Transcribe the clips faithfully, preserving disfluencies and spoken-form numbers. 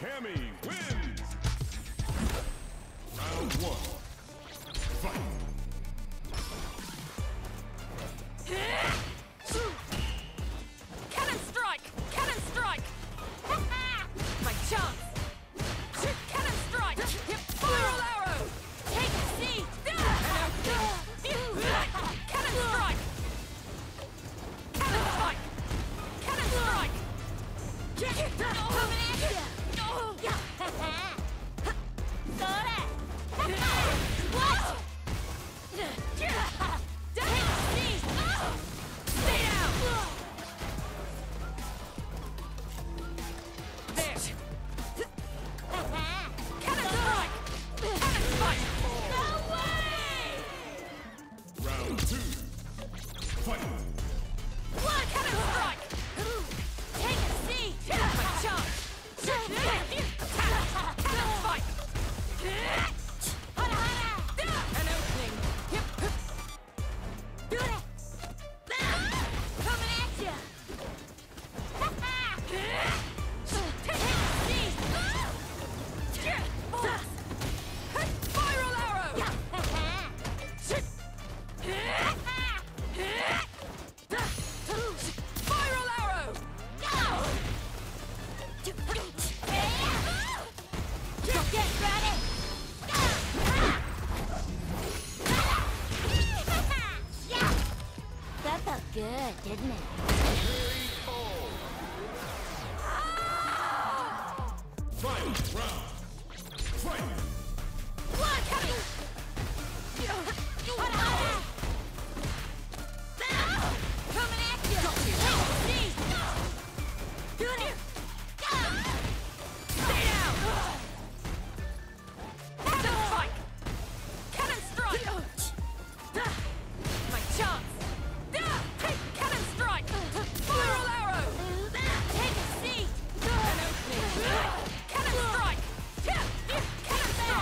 Cammy wins! Round one. Fight! Cannon strike! Cannon strike! My chance! Cannon strike! Spiral arrow! Take a seat! Cannon strike! Cannon strike! Cannon strike! Coming at you! What? Take a seat! Stay down! There! Cannon strike! Cannon strike! No way! Round two. Fight! What? Cannon strike! Take a seat! My chance! Cannon strike! An opening! Coming at you! Spiral arrow! Spiral arrow! Get ready! That felt good, didn't it? Final round. Fight! What? Coming at you! Seize! Do it! Stay down! Cannon strike! Cannon strike! My chance! Cannon strike! Spiral arrow! Take a seat! An opening! Cannon strike! Cannon strike!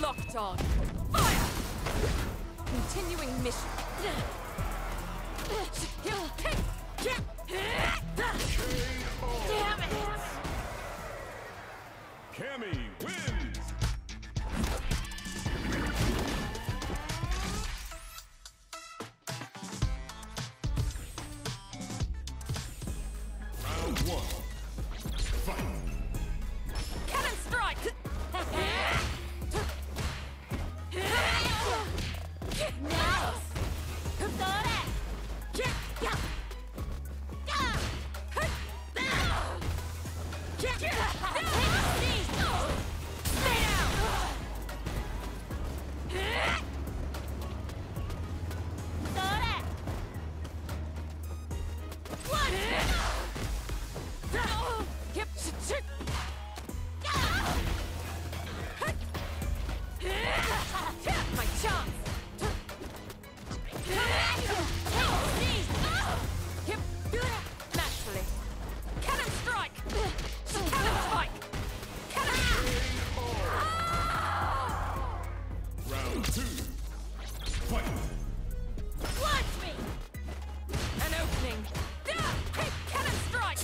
Locked on. Fire! Continuing mission. Damn it! Cammy wins! Round one. Fight! Cannon strike! Nice! My chance! Naturally. Cannon strike! Cannon spike! Cannon... Round two. Fight! Watch me! An opening. Hey, cannon strike!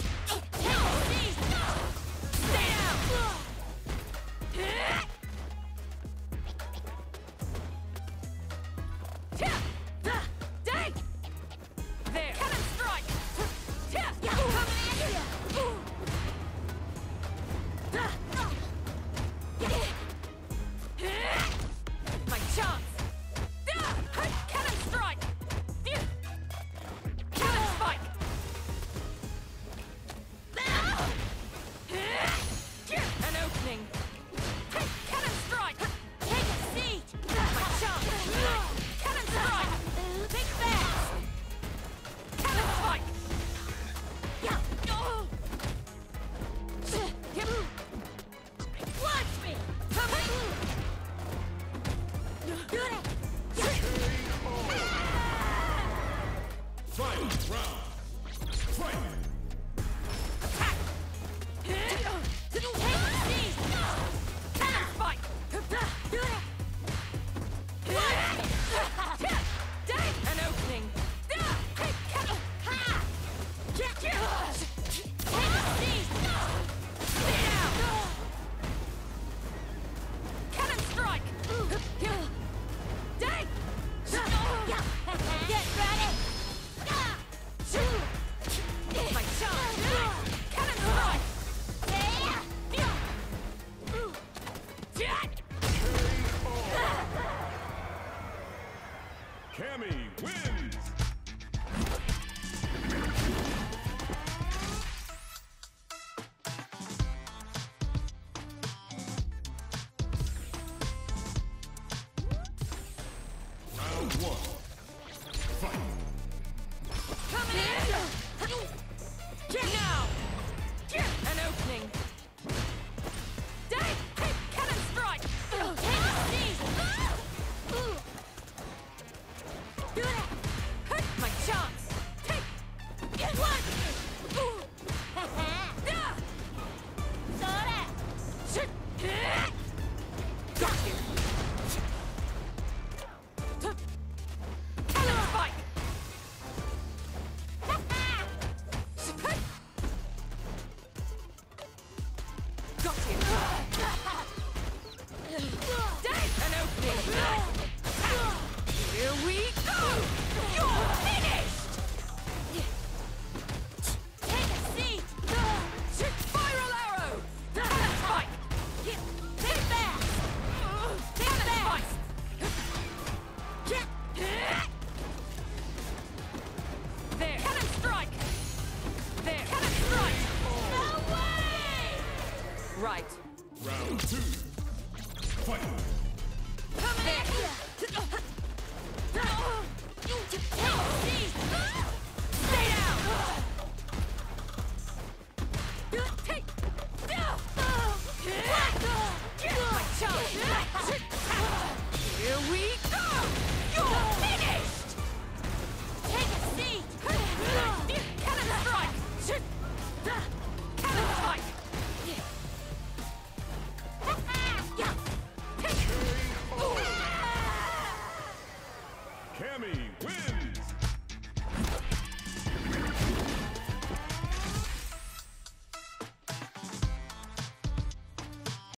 Stay down! Dang! There! Cannon strike! Coming at you! My chance! Cannon strike! Cannon spike! An opening! Cannon strike! Take a seat! My chance! Cannon strike! Think fast! Cannon spike! Watch me! Fight! Round! Fight! Attack! Take a seat! Cannon spike! An opening! Cannon! Take a seat! Stay down! Cannon strike! Dang! Get ready! My shot! Cannon strike! Cammy wins! Round one. Fight! Coming in! Now! An opening! Dang! Cannon strike! My chance! Take one! Got you! Cannon spike! Got you! Dang! An opening! Here we go! You're finished! Take a seat! Spiral arrow! Cannon spike! Think fast! Think fast! There! Cannon strike! There! Cannon strike! No way! Right. Round two. Fight! Coming at you! Take a seat!